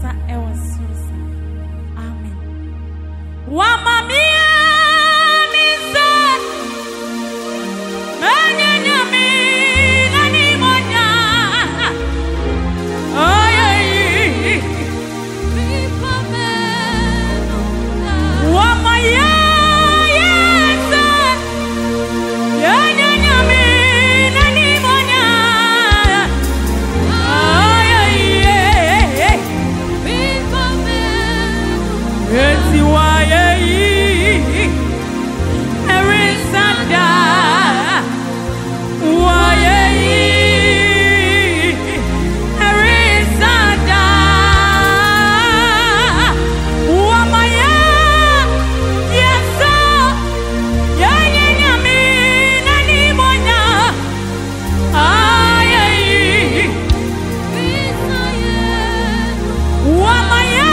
kasa ewa susa. Amen. Wa mamia misa manyanya mi nani monya. Ay wa maya yesa yanya mi nani monya. Eti waye erisanda waye erisanda wamaya yesa yanye nyami nani monya aye wamaya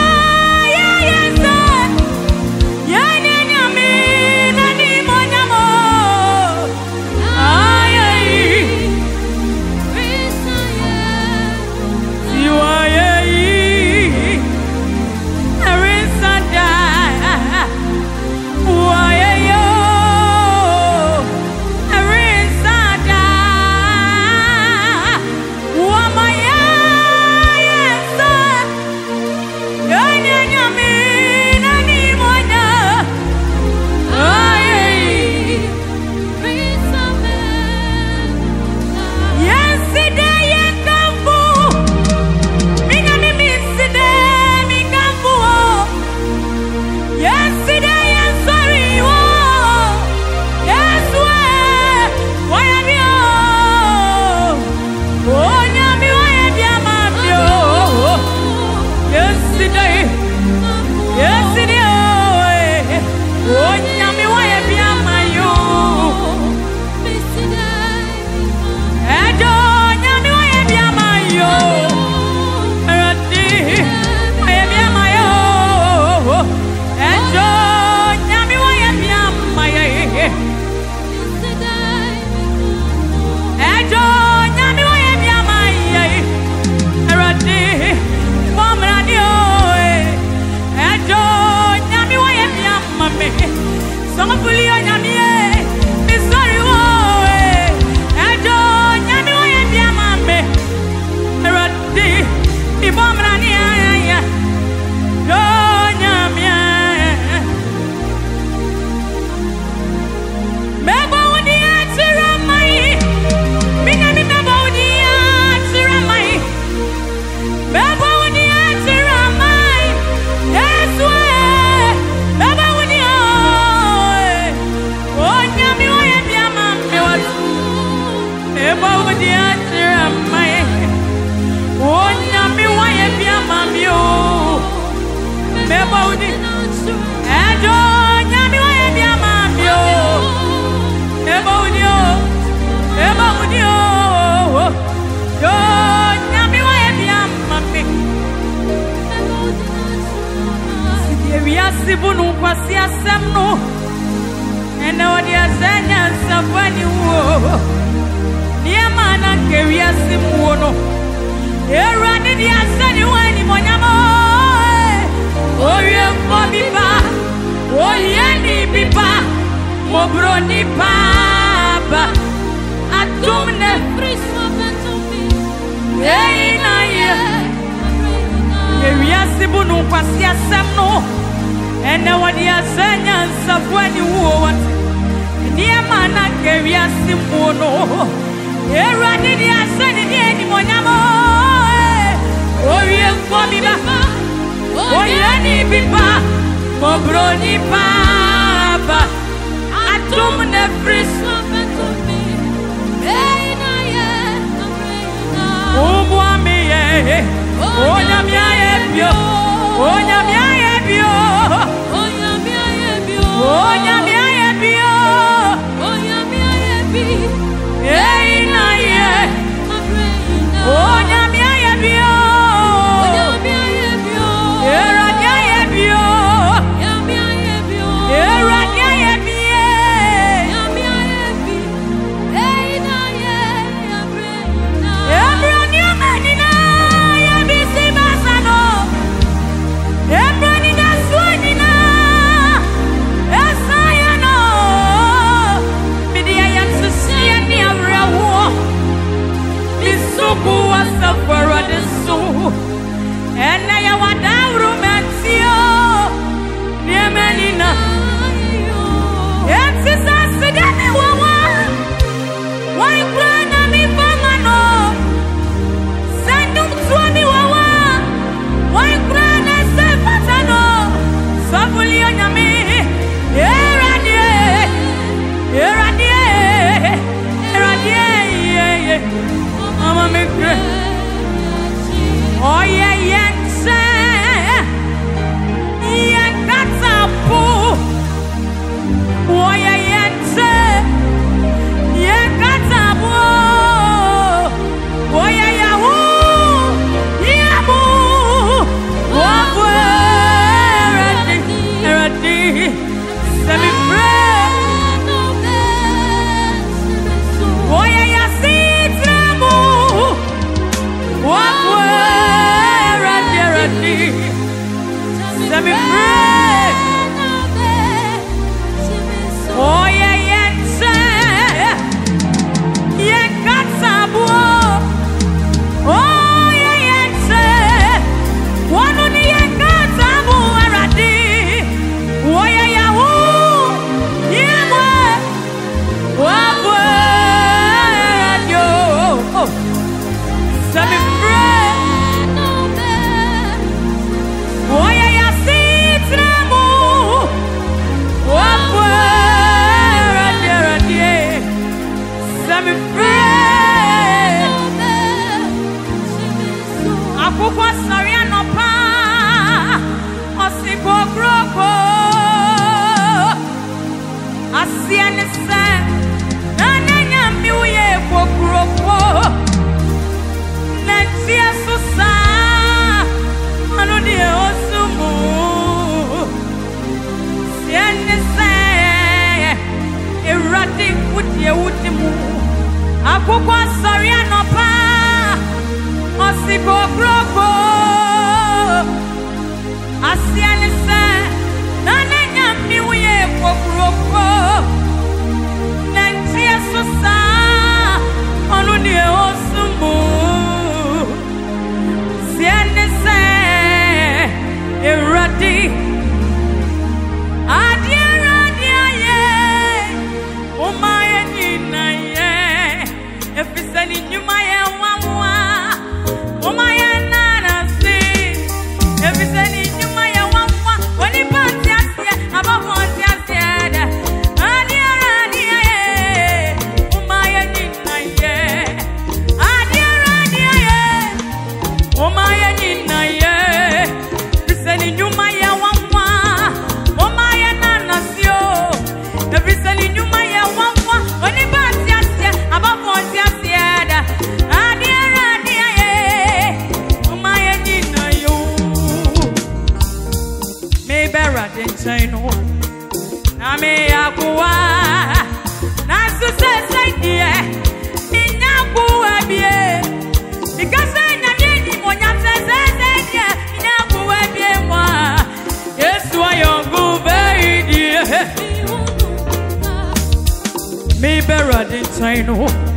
Sibunu kwasi asemno ene wadi azanya sabani wo niema na keria simuono erade di asani wani monyamo oye ko biba oye ni biba mobro ni baba atumne prisma bentomi eina ye keria sibunu kwasi asemno ene wadi azanya sabani wo niema na keria simuono erade di asani ni monyamo oye ko biba oye ni biba mobro ni baba atumne prisma bentomi eina ye umwami ye onyamia ye bio onyamia ye bio onyamia ye bio onyamia ye bio onyamia ye bio eina ye onyamia ye bio onyamia ye bio erania ye bio onyamia ye bio erania ye bio onyamia ye bio eina ye abrena abrania menina ye bisi basano and I want our romance. Yemenina, yes, it's us again. Why grand me famano? Send them to me, why grand I say patano? Sabulion me, Mama make oh yeah, yeah, yeah, that's a boo. Oh yeah, yeah, yeah, that's a boo. Oh yeah, yeah, woo, yeah, boo. Oh, ready, semi friend. Oh yeah, yeah, see trouble. Let me pray. Oh yeah, yeah, yeah, God's a boy. Oh yeah, yeah, one on the God's a boy already. Oh yeah, yeah, yeah, let me pray. Oh yeah. Akukwa sorry no pa osiko kroko asiane se na nenya mi uye kroko nantia sosa onu ni osumu siane se eradi adiara ye o my nina ye. If it's any new my wawa, oh my nana see. If it's any new my wawa, when he pants here, about one here, adia, oh my nina ye, adia, oh my nina ye. If it's any new my wawa, oh my nana see. If it's any new my wawa, when he pants here, about one here. Chino, Name Aqua, Nasu says, yeah, in Aqua, because I am getting one of the says, yeah, in Aqua, yes, why you're good, very dear. Me better than Chino.